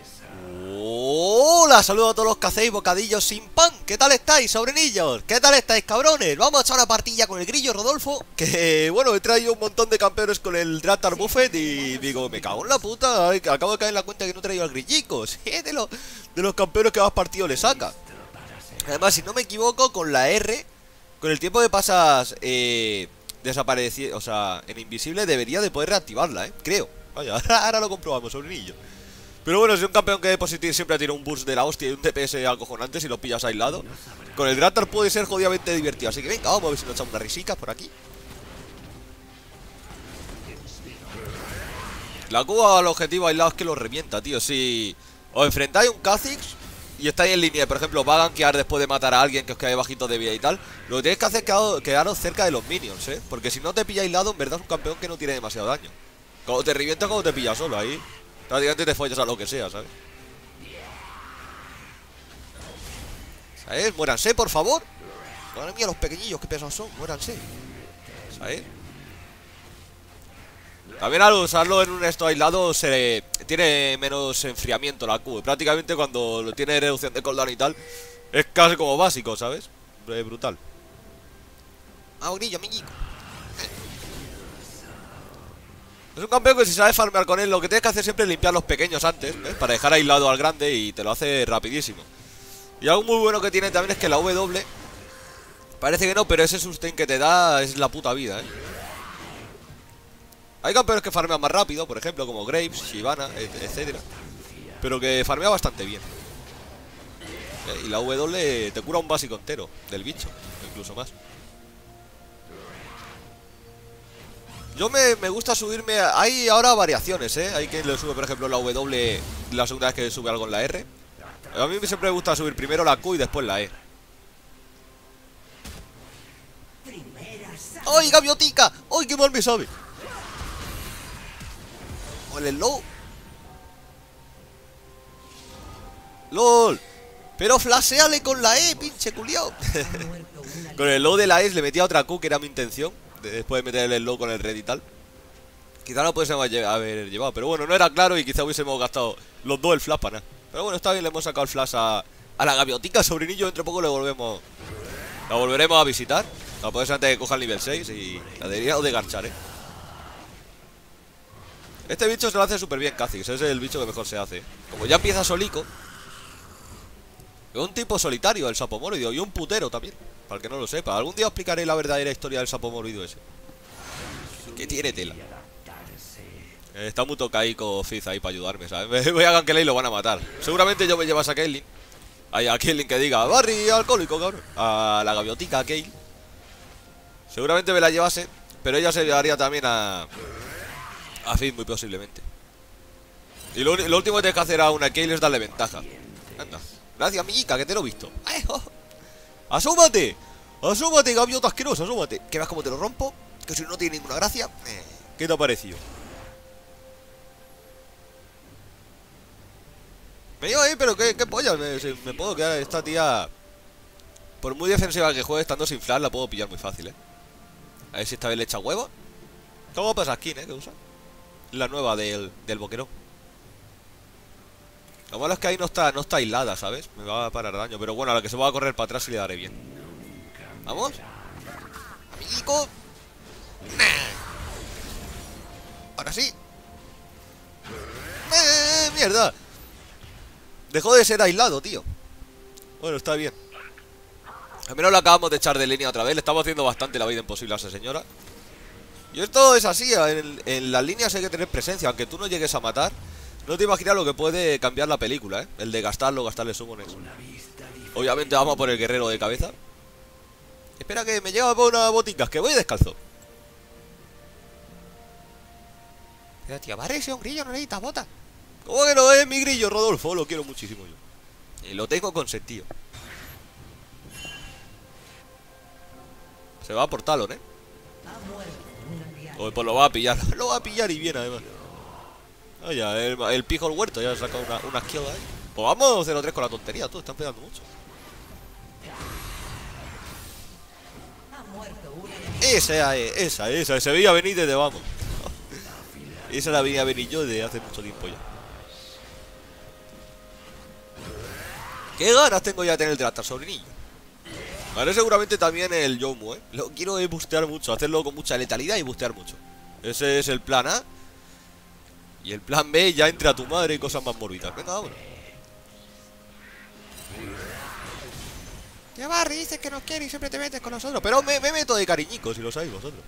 Hola, saludos a todos los que hacéis bocadillos sin pan. ¿Qué tal estáis, sobrinillos? ¿Qué tal estáis, cabrones? Vamos a echar una partilla con el grillo Rodolfo. Que, bueno, he traído un montón de campeones con el Dratar Buffet. Y digo, me cago en la puta. Acabo de caer en la cuenta que no he traído al grillico. Sí, de los campeones que más partido le saca. Además, si no me equivoco, con la R, con el tiempo de pasas desaparecido, o sea, en invisible, debería de poder reactivarla, creo. Vaya, ahora lo comprobamos, sobrinillo. Pero bueno, si un campeón que de positive siempre tiene un boost de la hostia y un DPS acojonante si lo pillas aislado, con el Dratar puede ser jodidamente divertido. Así que venga, vamos a ver si nos echamos unas risicas por aquí. La Q al objetivo aislado es que lo revienta, tío. Si os enfrentáis a un Kha'Zix y estáis en línea, por ejemplo, va a gankear después de matar a alguien que os quede bajito de vida y tal, lo que tenéis que hacer es quedaros cerca de los minions, porque si no te pilla aislado, en verdad es un campeón que no tiene demasiado daño. Cuando te revienta, cuando te pilla solo, ahí prácticamente te follas a lo que sea, ¿sabes? ¿Sabes? Muéranse, por favor. Madre mía, los pequeñillos, qué pesados son, muéranse. ¿Sabes? También al usarlo en un esto aislado tiene menos enfriamiento la Q. Prácticamente cuando tiene reducción de cooldown y tal, es casi como básico, ¿sabes? Brutal. Ah, grillo, amiguico. Es un campeón que si sabes farmear con él, lo que tienes que hacer siempre es limpiar los pequeños antes, para dejar aislado al grande y te lo hace rapidísimo. Y algo muy bueno que tiene también es que la W, parece que no, pero ese sustain que te da es la puta vida, Hay campeones que farmean más rápido, por ejemplo, como Graves, Shyvana, etcétera, pero que farmea bastante bien. Y la W te cura un básico entero del bicho, incluso más. Yo me gusta subirme. Hay ahora variaciones, Hay quien le sube, por ejemplo, la W la segunda vez que sube algo en la R. A mí siempre me gusta subir primero la Q y después la E. ¡Ay, gaviotica! ¡Ay, qué mal me sabe! ¡Ole, el low! ¡Lol! Pero flasheale con la E, pinche culiao. Con el low de la E le metía otra Q, que era mi intención, después de meter el low con el red y tal. Quizá no pudiésemos haber llevado, pero bueno, no era claro y quizá hubiésemos gastado los dos el flash para nada. Pero bueno, está bien, le hemos sacado el flash a la gaviotica, sobrinillo. Dentro de poco la volveremos a visitar. La podéis antes de que coja el nivel 6 y la debería de garchar, Este bicho se lo hace súper bien Kha'Zix, es el bicho que mejor se hace. Como ya empieza solico, es un tipo solitario el sapo mórbido y un putero también, para el que no lo sepa. Algún día os explicaré la verdadera historia del sapo mórbido ese, que tiene tela. Está muy tocaico Fizz ahí para ayudarme, ¿sabes? Voy a gankear y lo van a matar. Seguramente yo me llevas a Caitlyn. A Caitlyn que diga Barry alcohólico, cabrón. A la gaviotica, a Kayle. Seguramente me la llevase, pero ella se llevaría también a Fizz, muy posiblemente. Y lo último que tienes que hacer a una Kayle es darle ventaja. Anda. Gracias, amiguica, que te lo he visto. ¡Asómate! ¡Asómate, gaviota asquerosa! ¡Asómate! ¿Que veas cómo te lo rompo? Que si no tiene ninguna gracia. ¿Qué te ha parecido? Me digo ahí, pero qué pollas. Me puedo quedar esta tía. Por muy defensiva que juegue, estando sin flash, la puedo pillar muy fácil, A ver si esta vez le echa huevo. ¿Cómo pasa skin, que usa? La nueva del boquerón. Lo malo es que ahí no está aislada, ¿sabes? Me va a parar daño. Pero bueno, a la que se va a correr para atrás sí le daré bien. ¿Vamos? Amiguico. Ahora sí. Mierda. Dejó de ser aislado, tío. Bueno, está bien. Al menos lo acabamos de echar de línea otra vez. Le estamos haciendo bastante la vida imposible a esa señora. Y esto es así. En las líneas hay que tener presencia. Aunque tú no llegues a matar, no te imaginas lo que puede cambiar la película, El de gastarle summones. Obviamente vamos a por el guerrero de cabeza. Espera que me lleva por unas boticas, que voy descalzo. Pero tío, Barry, ese un grillo, no necesitas botas. ¿Cómo que no es mi grillo, Rodolfo? Lo quiero muchísimo yo. Y lo tengo consentido. Se va por talón, Pues lo va a pillar. Lo va a pillar y bien, además. Ah, ya, el pijo al huerto ya ha sacado una kill ahí. Pues vamos 0-3 con la tontería, todos están pegando mucho. Esa, se veía venir desde vamos. Esa la venía a venir yo desde hace mucho tiempo ya. ¿Qué ganas tengo ya de tener el Drastar, sobrinillo? Vale, seguramente también el Yomu, ¿eh? Lo quiero bustear mucho, hacerlo con mucha letalidad y bustear mucho. Ese es el plan A. Y el plan B ya entre a tu madre y cosas más morbidas. Venga, vámonos. Ya Barry, dices que nos quiere y siempre te metes con nosotros. Pero me meto de cariñico, si lo sabéis vosotros.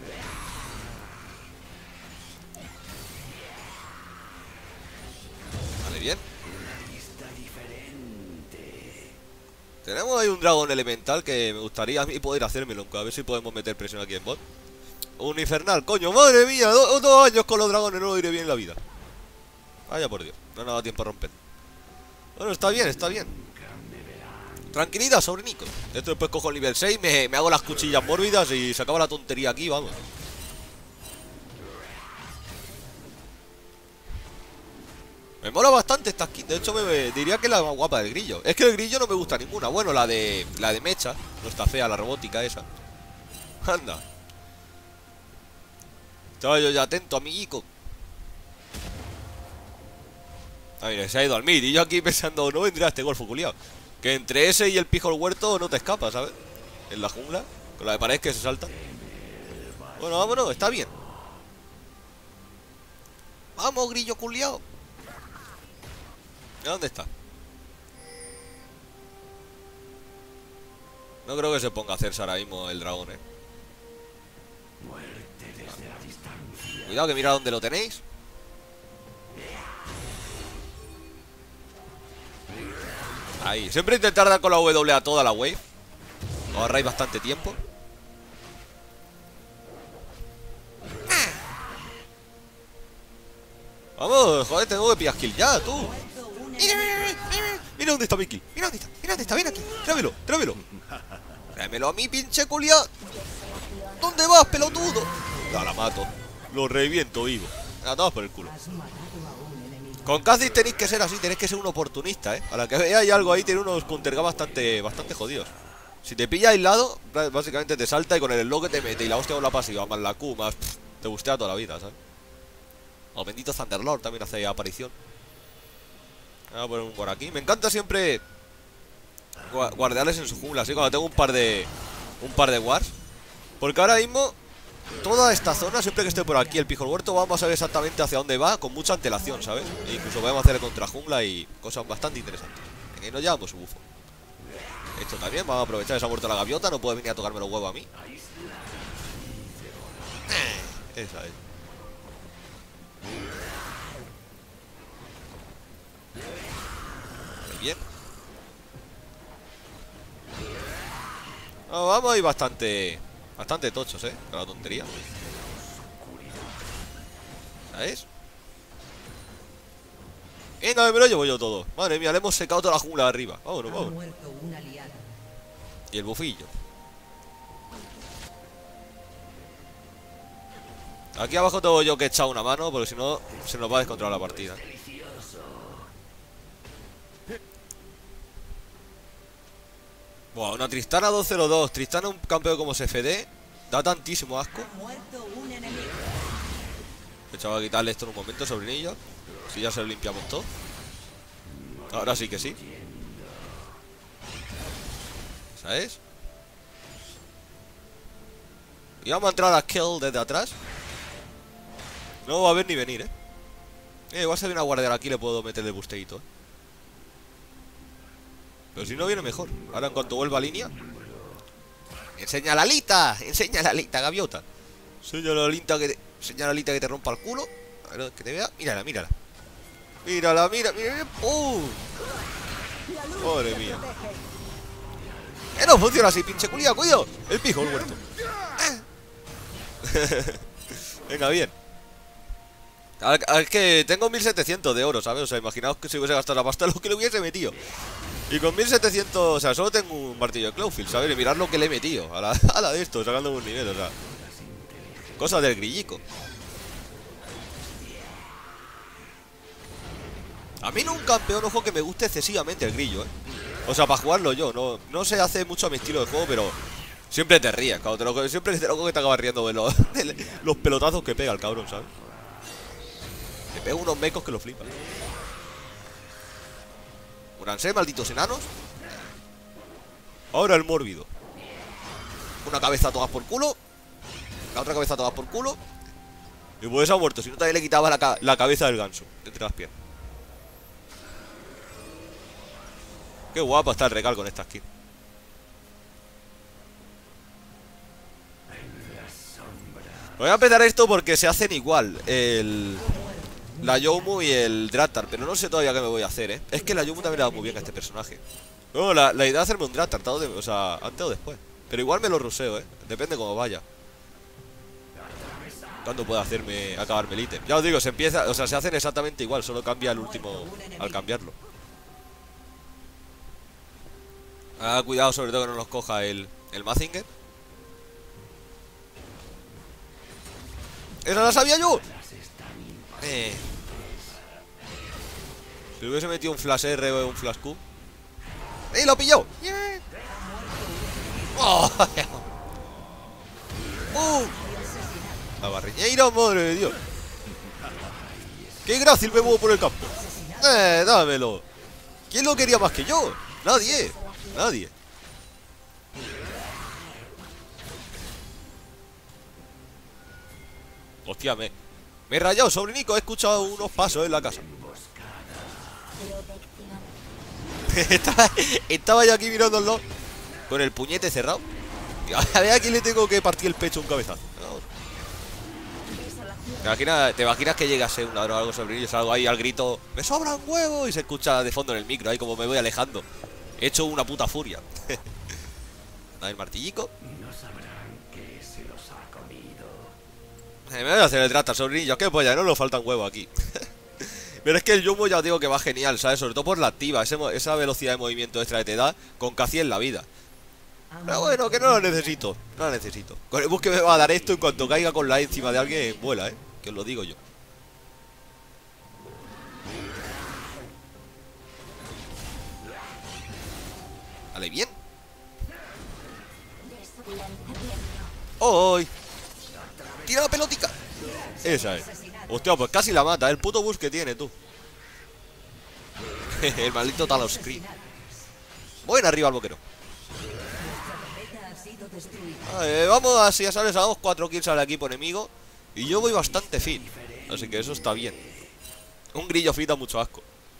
Vale, bien. Tenemos ahí un dragón elemental que me gustaría a mí poder hacérmelo. A ver si podemos meter presión aquí en bot. Un infernal, coño, madre mía. 2 años con los dragones, no lo diré bien en la vida. Vaya por Dios, no me ha dado tiempo a romper. Bueno, está bien, está bien. Tranquilidad, sobrenico. Esto después cojo el nivel 6, me hago las cuchillas mórbidas y se acaba la tontería aquí, vamos. Me mola bastante esta skin. De hecho, diría que es la más guapa del grillo. Es que el grillo no me gusta ninguna. Bueno, la de mecha. No está fea, la robótica esa. Anda. Estaba yo ya atento, amiguico. Ah, mira, se ha ido al mid. Y yo aquí pensando, no vendrá este golfo culiao. Que entre ese y el pijo al huerto no te escapas, ¿sabes? En la jungla. Con la de pared que se salta. Bueno, vámonos, está bien. Vamos, grillo culiao. ¿Dónde está? No creo que se ponga a hacerse ahora mismo el dragón, Cuidado que mira dónde lo tenéis. Ahí, siempre intentar dar con la W a toda la wave. Ahorráis bastante tiempo. Vamos, joder, tengo que pillar kill ya, tú. Mira dónde está mi kill. Mira dónde está, ven aquí. Tráemelo. Tráemelo a mí, pinche culia. ¿Dónde vas, pelotudo? Ya la mato. Lo reviento vivo. La tomas por el culo. Con Kha'Zix tenéis que ser así, tenéis que ser un oportunista, A la que veáis algo ahí, tiene unos counter bastante jodidos. Si te pilla aislado, básicamente te salta y con el slow que te mete y la hostia con la pasiva, más la Q, más te bustea toda la vida, ¿sabes? O bendito Thunderlord también hace aparición. Voy a poner un por aquí. Me encanta siempre guardiarles en su jungla, así cuando tengo un par de wars. Porque ahora mismo toda esta zona, siempre que esté por aquí el pijo huerto, vamos a ver exactamente hacia dónde va con mucha antelación, ¿sabes? E incluso podemos hacer contra jungla y cosas bastante interesantes. Aquí nos llevamos su bufo. Esto también, vamos a aprovechar que se ha muerto la gaviota. No puede venir a tocarme los huevos a mí. Esa es. Muy bien. No, vamos a ir bastante tochos, con la tontería. ¿Sabes? Venga, me lo llevo yo todo. Madre mía, le hemos secado toda la jungla de arriba. Vámonos. Y el bufillo. Aquí abajo tengo yo que echar una mano, porque si no se nos va a descontrolar la partida. Buah, una Tristana 202. Tristana, un campeón como CFD. Da tantísimo asco. Echaba a quitarle esto en un momento, sobrinillo. Si ya se lo limpiamos todo. Ahora sí que sí. ¿Sabes? Y vamos a entrar a kill desde atrás. No va a ver ni venir, igual si hay una guardia aquí le puedo meter el busteito, Pero si no viene mejor. Ahora en cuanto vuelva a línea. Enseña la alita, gaviota. Enseña la alita que te rompa el culo. A ver, que te vea. Mírala. Mira. ¡Pum! Madre mía. No funciona así, pinche culiao, cuidado. El pijo, el huerto. Venga, bien. Es que tengo 1700 de oro, ¿sabes? O sea, imaginaos que si hubiese gastado la pasta lo que le hubiese metido. Y con 1700, o sea, solo tengo un martillo de Cloudfield, ¿sabes? Y mirad lo que le he metido a la de esto, sacando un nivel, o sea. Cosa del grillico. A mí no un campeón, ojo, que me guste excesivamente el grillo, O sea, para jugarlo yo, no se hace mucho a mi estilo de juego, pero siempre te ríes, claro, siempre que te acabas riendo de los pelotazos que pega el cabrón, ¿sabes? Te pega unos mecos que lo flipan. Muranse, malditos enanos. Ahora el mórbido. Una cabeza a todas por culo. La otra cabeza a todas por culo. Y pues ha muerto. Si no, también le quitaba la cabeza del ganso de entre las piernas. Qué guapa está el recal con esta skin. Voy a empezar esto porque se hacen igual la Youmu y el Draftar. Pero no sé todavía qué me voy a hacer, Es que la Youmu también le da muy bien a este personaje. Bueno, la idea es hacerme un Draftar, o sea, antes o después. Pero igual me lo ruseo, Depende cómo vaya. ¿Cuándo puedo acabarme el ítem? Ya os digo, se hacen exactamente igual. Solo cambia el último al cambiarlo. Cuidado sobre todo que no nos coja el Mazinger. ¡Esa la sabía yo! Si hubiese metido un Flash R o un Flash Q. ¡Ey, lo pilló! Yeah. ¡Oh! La barriñeira, madre de Dios. ¡Qué grácil me muevo por el campo! Dámelo. ¿Quién lo quería más que yo? Nadie. Nadie. Hostia, me he rayado, sobrinico. He escuchado unos pasos en la casa. Estaba yo aquí mirándolo con el puñete cerrado. A ver a quién le tengo que partir el pecho un cabezazo. ¿Te imaginas que llega a ser un ladrón o algo, sobrinillo? Salgo ahí al grito, ¡me sobra un huevo! Y se escucha de fondo en el micro, ahí como me voy alejando. He hecho una puta furia. A ver, martillico. No sabrán que se los ha comido. Me voy a hacer el Draftar, sobrinillo. ¿Qué polla? No nos faltan huevos aquí. Pero es que el Jumbo ya os digo que va genial, ¿sabes? Sobre todo por la activa, esa velocidad de movimiento extra que te da con casi en la vida. Pero bueno, que no lo necesito. No lo necesito. Con el bus que me va a dar esto, en cuanto caiga con la E encima de alguien, vuela, que os lo digo yo. Vale, bien. ¡Oh! ¡Tira la pelotica! Esa es. Hostia, pues casi la mata. El puto bus que tiene, tú. El maldito Taloscreen. Buen arriba al boquero. Vamos así, ya sabes, hagamos 4 kills al equipo enemigo. Y yo voy bastante fin. Así que eso está bien. Un grillo fit da mucho asco.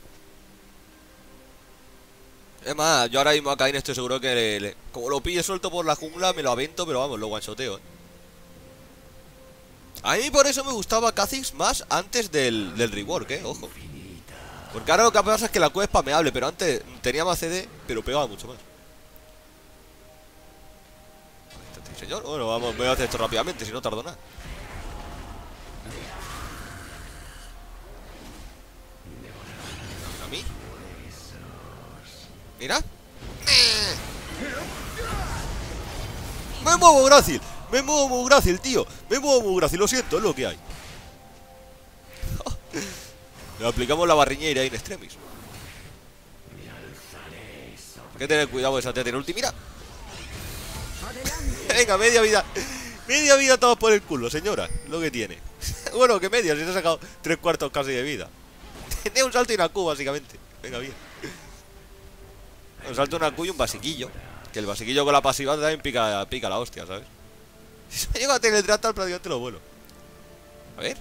Es más, yo ahora mismo a Cain estoy seguro que como lo pille suelto por la jungla me lo avento, pero vamos, lo guanchoteo, A mí por eso me gustaba Kha'Zix más antes del rework, ojo. Porque ahora lo que pasa es que la Q es spameable, pero antes tenía más CD, pero pegaba mucho más. ¿Sí, señor? Bueno, vamos, voy a hacer esto rápidamente, si no tardo nada. ¿A mí? Mira. Me muevo grácil. Me muevo muy grácil, tío. Me muevo muy grácil, lo siento, es lo que hay. Le aplicamos la barriñeira in extremis. Hay que tener cuidado con esa tía. Tiene ulti, mira. Venga, media vida. Media vida todos por el culo, señora. Lo que tiene. Bueno, que media, si te ha sacado 3/4 casi de vida. Tiene un salto y una Q, básicamente. Venga, bien. Un salto, una Q y un basiquillo. Que el basiquillo con la pasiva también pica la hostia, ¿sabes? Si me llega a tener el Draftar, prácticamente lo vuelo. A ver.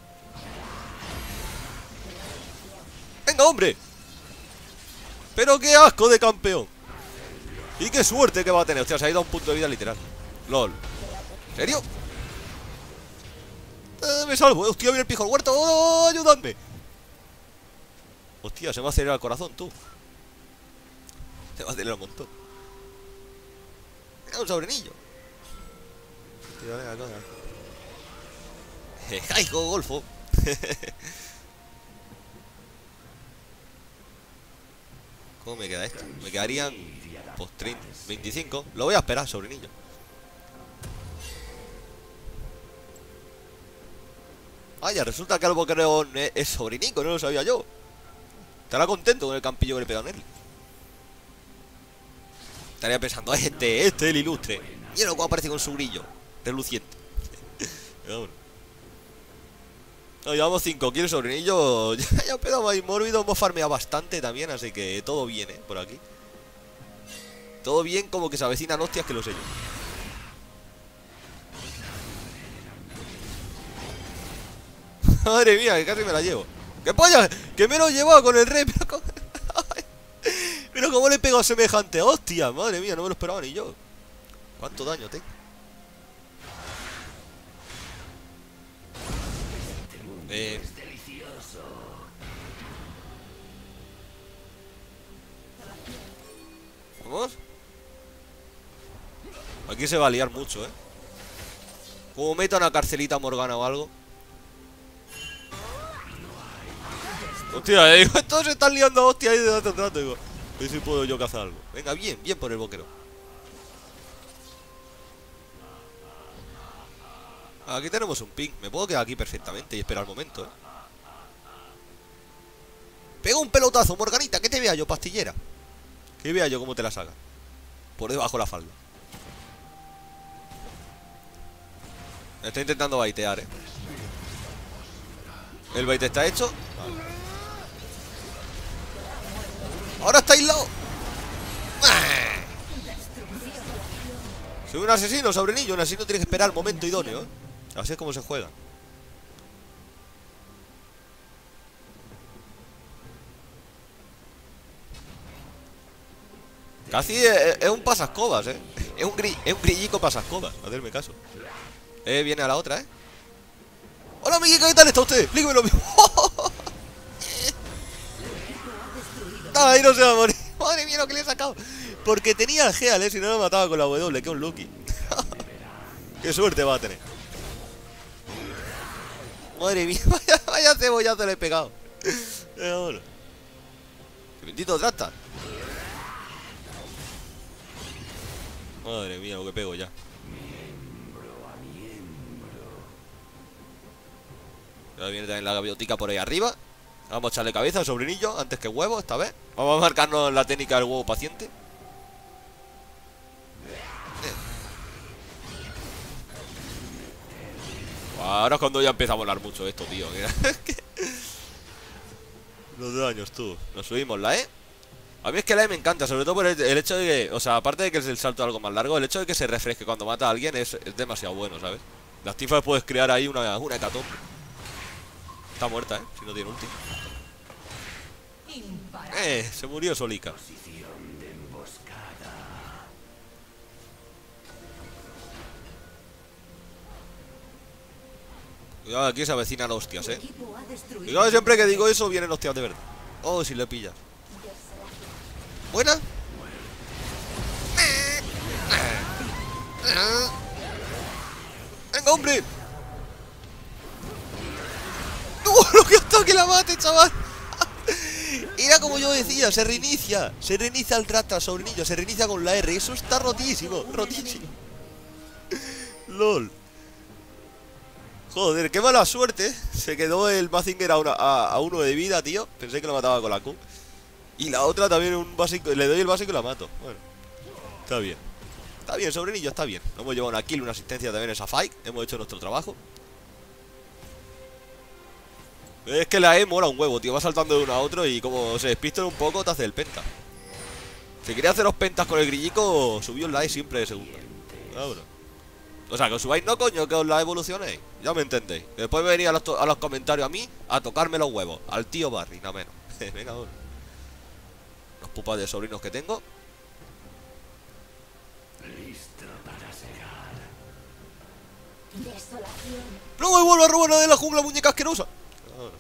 ¡Venga, hombre! ¡Pero qué asco de campeón! ¡Y qué suerte que va a tener! Hostia, se ha ido a un punto de vida literal. LOL. ¿En serio? Me salvo. Hostia, viene el pijo al huerto. ¡Oh, ayúdame! Hostia, se me va a acelerar el corazón, tú. Se va a acelerar un montón. Venga, un sobrinillo. Hostia, venga, coña. ¡Ay, golfo! ¿Cómo me queda esto? Me quedarían pues 30, 25. Lo voy a esperar, sobrinillo. Vaya, resulta que el boquerón es sobrinico, no lo sabía yo. Estará contento con el campillo que le pegan a él. Estaría pensando, este es el ilustre. Mira cómo aparece con su brillo reluciente. Pero bueno. No, llevamos 5 kills, sobrinillo. Ya empezamos ahí mórbido. Hemos farmeado bastante también, así que todo bien, por aquí. Todo bien, como que se avecinan hostias, que lo sé yo. Madre mía, que casi me la llevo. ¡Qué polla! ¡Que me lo he llevado con el rey! Pero cómo le he pegado semejante hostia. Madre mía, no me lo esperaba ni yo. ¿Cuánto daño tengo? ¿Vamos? Aquí se va a liar mucho, Como meta una carcelita Morgana o algo. Hostia, digo, todos se están liando a hostia ahí de hace un rato, digo. A ver si puedo yo cazar algo. Venga, bien, bien por el boquero. Aquí tenemos un ping. Me puedo quedar aquí perfectamente y esperar el momento, Pega un pelotazo, Morganita, que te vea yo, pastillera. Que vea yo cómo te la saca. Por debajo de la falda. Me está intentando baitear, El baite está hecho. Vale. Ahora está aislado. Soy un asesino, sobrinillo. Un asesino tiene que esperar el momento idóneo, Así es como se juega. Casi es un pasascobas, Es un grillico pasascobas. Hacerme caso. Viene a la otra, Hola, amiguica, ¿qué tal está usted? Explíqueme lo mismo. Ay, no se va a morir. Madre mía, lo que le he sacado. Porque tenía el Geal, si no lo mataba con la W, que un Lucky. Qué suerte va a tener. Madre mía, vaya cebollazo le he pegado. Bueno. Qué bendito trata. Madre mía, lo que pego ya. Ahora viene también la gaviotica por ahí arriba. Vamos a echarle cabeza al sobrinillo antes que huevo esta vez. Vamos a marcarnos la técnica del huevo paciente. Ahora es cuando ya empieza a volar mucho esto, tío. Mira. Los daños, tú. Nos subimos la E. A mí es que la E me encanta, sobre todo por el hecho de que, o sea, aparte de que es el salto algo más largo, el hecho de que se refresque cuando mata a alguien es demasiado bueno, ¿sabes? Las tifas puedes crear ahí una hecatombe. Está muerta, si no tiene ulti. Se murió solica. Cuidado, aquí se avecinan hostias, Cuidado, siempre que digo eso vienen hostias de verdad. Oh, si le pillas. ¿Buena? ¡Venga, hombre! ¡No! ¡Lo que hasta que la mate, chaval! Era como yo decía, se reinicia. Se reinicia el rata, sobrinillo. Se reinicia con la R. Eso está rotísimo, rotísimo. LOL. Joder, qué mala suerte. Se quedó el Mazinger a uno de vida, tío. Pensé que lo mataba con la Q. Y la otra también un básico. Le doy el básico y la mato. Bueno, está bien. Está bien, sobrinillo, está bien. Hemos llevado una kill, una asistencia también en esa fight. Hemos hecho nuestro trabajo. Es que la E mola un huevo, tío. Va saltando de uno a otro y como se despisten un poco, te hace el penta. Si quería haceros pentas con el grillico, subió la E siempre de segunda. Ahora. O sea, que os subáis no, coño, que os la evolucionéis. Ya me entendéis. Después me venís a los comentarios a mí a tocarme los huevos. Al tío Barry, nada menos. Venga, ahora. Los pupas de sobrinos que tengo. Listo para segar. Desolación. ¡No me vuelvo a robar la de la jungla, muñeca asquerosa! Ahora.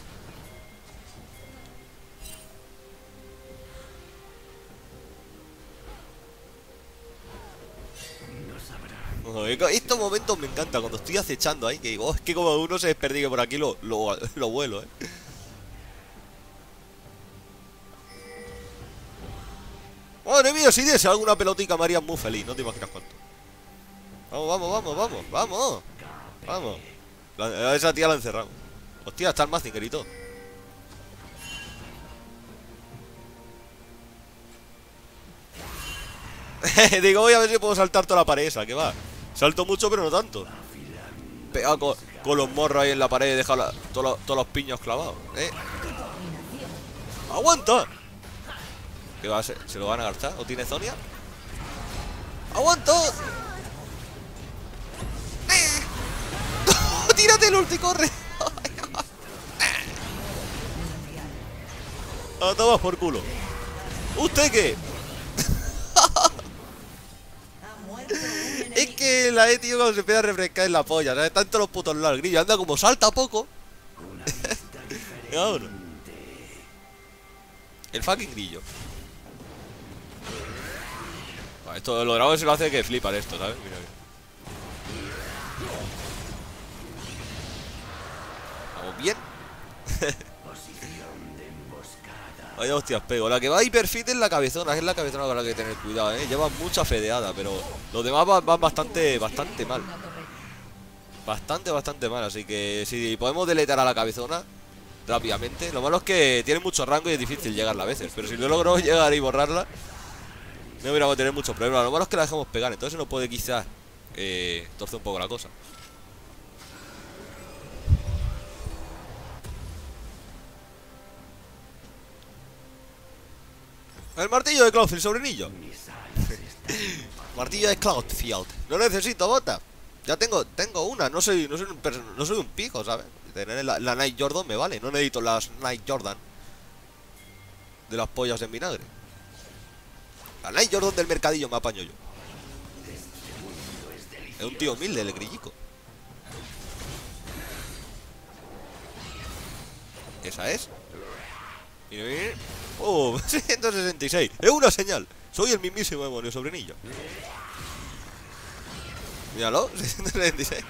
Estos momentos me encantan cuando estoy acechando ahí. Que digo, oh, es que como uno se desperdigue por aquí, lo vuelo, Madre mía, si diese alguna pelotica me haría muy feliz. No te imaginas cuánto. Vamos. A esa tía la encerramos. Hostia, está el Mazinger y todo. Digo, voy a ver si puedo saltar toda la pared esa, que va. Salto mucho, pero no tanto. Pegado con los morros ahí en la pared y deja todos los piños clavados, ¡Aguanta! ¿Qué va a ser? ¿Se lo van a gastar? ¿O tiene Zonia? ¡Aguanta! ¡Tírate el ulti, corre! ¡A tomar por culo! ¿Usted qué? Es que la tío, cuando se empieza a refrescar en la polla, ¿sabes? Están todos los putos lados. El grillo anda como salta poco. Vámonos. El fucking grillo. Vale, esto lo grabo se lo hace que flipan esto, ¿sabes? Mira, mira. Vamos bien. Vaya hostias pego. La que va hiperfit es la cabezona, es la cabezona con la que hay que tener cuidado, lleva mucha fedeada, pero los demás van bastante mal. Bastante mal, así que si podemos deletar a la cabezona rápidamente. Lo malo es que tiene mucho rango y es difícil llegarla a veces, pero si no logro llegar y borrarla, no hubiéramos a tener muchos problemas. Lo malo es que la dejamos pegar, entonces nos puede quizás torcer un poco la cosa. El martillo de Cloudfield, sobrinillo. Martillo de Cloudfield. No necesito bota. Ya tengo una. No soy un pico, ¿sabes? Tener la Night Jordan me vale. No necesito las Night Jordan de las pollas en vinagre. La Night Jordan del mercadillo me apaño yo. Es un tío humilde el grillico. Esa es. Mira, mira. Oh, 166. Es una señal. Soy el mismísimo demonio, sobrinillo. Míralo, 666.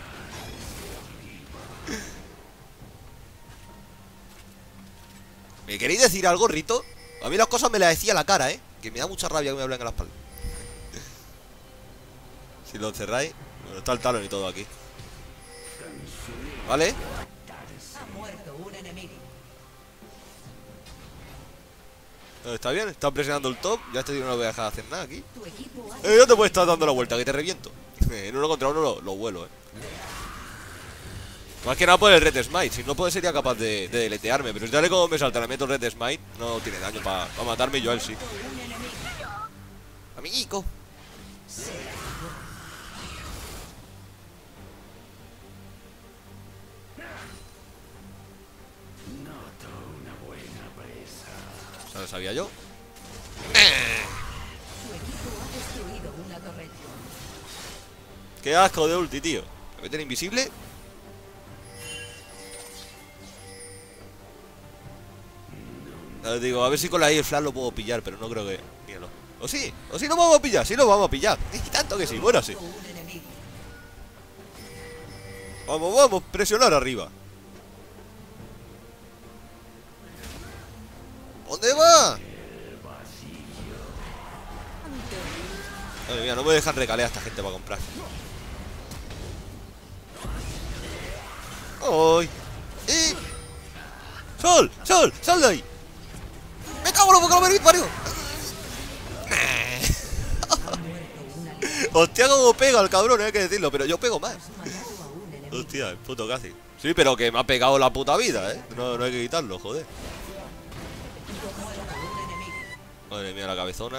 ¿Me queréis decir algo, Rito? A mí las cosas me las decía a la cara, que me da mucha rabia que me hablen a la espalda. Si lo encerráis. Bueno, está el talón y todo aquí. ¿Vale? Está bien, está presionando el top. Ya este tío no lo voy a dejar hacer nada aquí. No te puedes estar dando la vuelta, que te reviento. En uno contra uno lo vuelo, Más que nada por el Red Smite. Si no puede sería capaz de deletearme. Pero si dale como me salta, le meto el Red Smite. No tiene daño para matarme, yo a él sí. Amiguico. ¿Se lo sabía yo? Qué asco de ulti, tío. ¿Me meten invisible? Digo, a ver si con la I el flash lo puedo pillar, pero no creo que... Míralo. O sí lo vamos a pillar, sí lo vamos a pillar. Y tanto que sí, bueno, sí. Vamos, presionar arriba. ¿Dónde va? Madre mía, no me dejan recaler a esta gente para comprar. ¡Ay! ¡Sol! ¡Sal de ahí! ¡Me cago en lo que lo me parió! Hostia, como pega el cabrón, hay que decirlo, pero yo pego más. Hostia, el puto casi. Sí, pero que me ha pegado la puta vida, no hay que quitarlo, joder. Madre mía, la cabezona.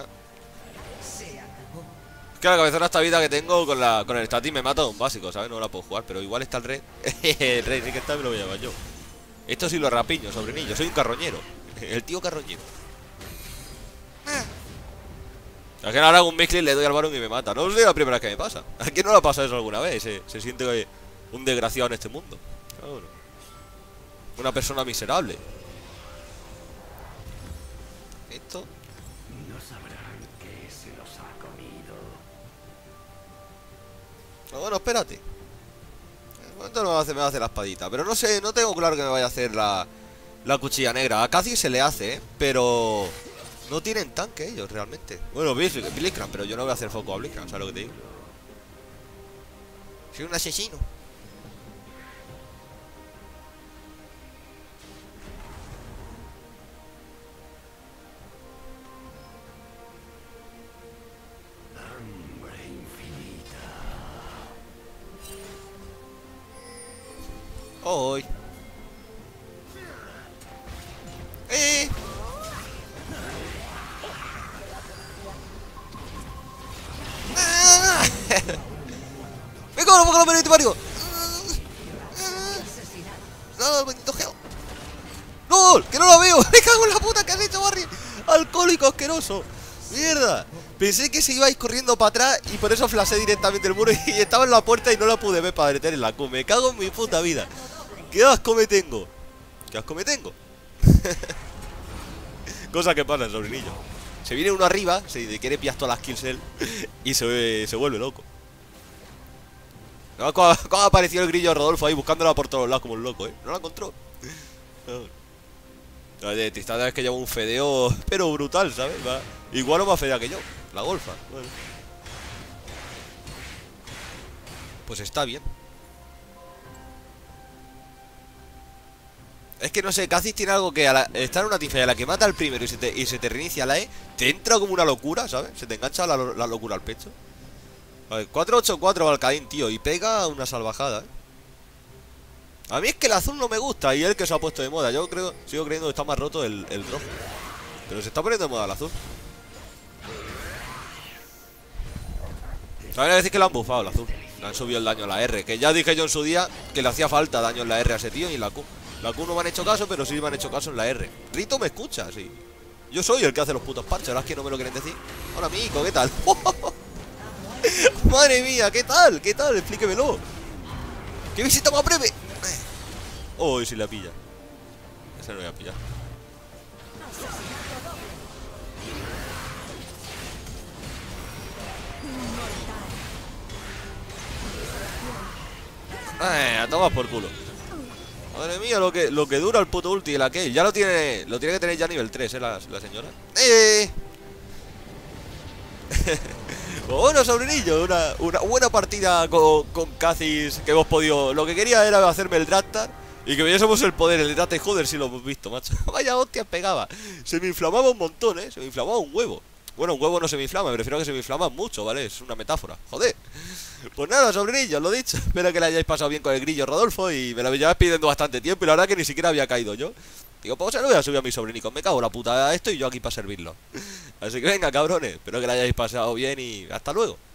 Es que la cabezona esta vida que tengo con el static me mata un básico, ¿sabes? No la puedo jugar, pero igual está el rey. El rey sí que está, me lo voy a llevar yo. Esto sí lo rapiño, sobrinillo. Soy un carroñero. El tío carroñero. Es que ahora hago un mixclick, le doy al varón y me mata. No es la primera vez que me pasa. ¿A quién no le ha pasado eso alguna vez? Se siente un desgraciado en este mundo. Claro. Una persona miserable. Esto. No sabrán que se los ha comido. Bueno, espérate. ¿Cuánto me va a hacer la espadita? Pero no sé, no tengo claro que me vaya a hacer la cuchilla negra. A Kha'Zix se le hace, pero no tienen tanque ellos realmente. Bueno, Blitzcrank, pero yo no voy a hacer foco a Blitzcrank, ¿sabes lo que te digo? Soy un asesino. Voy. ¡Ah! ¡Me cobro por lo menos, Mario! ¡No, bendito geo! ¡No! ¡Que no lo veo! ¡Me cago en la puta! ¿Qué has hecho, Barry? ¡Alcohólico asqueroso! ¡Mierda! Pensé que se ibais corriendo para atrás y por eso flasé directamente el muro y estaba en la puerta y no la pude ver para meter en la Q. Me cago en mi puta vida. ¿Qué asco me tengo? ¿Qué asco me tengo? Cosa que pasa, sobrinillo. Se viene uno arriba, se quiere pillar todas las kills él y se vuelve loco. ¿No? ¿Cómo ha aparecido el grillo de Rodolfo ahí buscándola por todos lados como un loco, no la encontró? No, de Tristana es que lleva un fedeo, pero brutal, ¿sabes? Va. Igual o más fea que yo, la golfa. Bueno. Pues está bien. Es que no sé, Kha'Zix tiene algo que está en una tifa y a la que mata al primero y se te reinicia la E, te entra como una locura, ¿sabes? Se te engancha la locura al pecho. A ver, 484 Valcadín, tío, y pega una salvajada, A mí es que el azul no me gusta y el que se ha puesto de moda. Yo sigo creyendo que está más roto el rojo. Pero se está poniendo de moda el azul. También hay que decir que lo han bufado el azul. Le han subido el daño a la R. Que ya dije yo en su día que le hacía falta daño en la R a ese tío y en la Q. La Q no me han hecho caso, pero sí me han hecho caso en la R. Rito me escucha, sí. Yo soy el que hace los putos parches. Ahora es que no me lo quieren decir. Hola, amigo, ¿qué tal? Madre mía, ¿qué tal? ¿Qué tal? Explíquemelo. ¿Qué visita más breve? Oh, y si la pilla. Esa no voy a pillar. A tomar por culo. Madre mía, lo que dura el puto ulti y la que. Ya lo tiene que tener ya nivel 3, la señora. Bueno, sobrinillo, una buena partida con Kha'Zix que hemos podido. Lo que quería era hacerme el Draktar y que viésemos el poder, el Draktar, joder, si lo hemos visto, macho. Vaya hostia pegaba. Se me inflamaba un montón, se me inflamaba un huevo. Bueno, un huevo no se me inflama, me refiero a que se me inflama mucho, ¿vale? Es una metáfora, joder. Pues nada, sobrinillo, lo dicho. Espero que le hayáis pasado bien con el grillo Rodolfo y me lo llevas pidiendo bastante tiempo y la verdad que ni siquiera había caído yo. Digo, pues se lo voy a subir a mis sobrinicos. Me cago en la puta, esto y yo aquí para servirlo. Así que venga, cabrones. Espero que le hayáis pasado bien y hasta luego.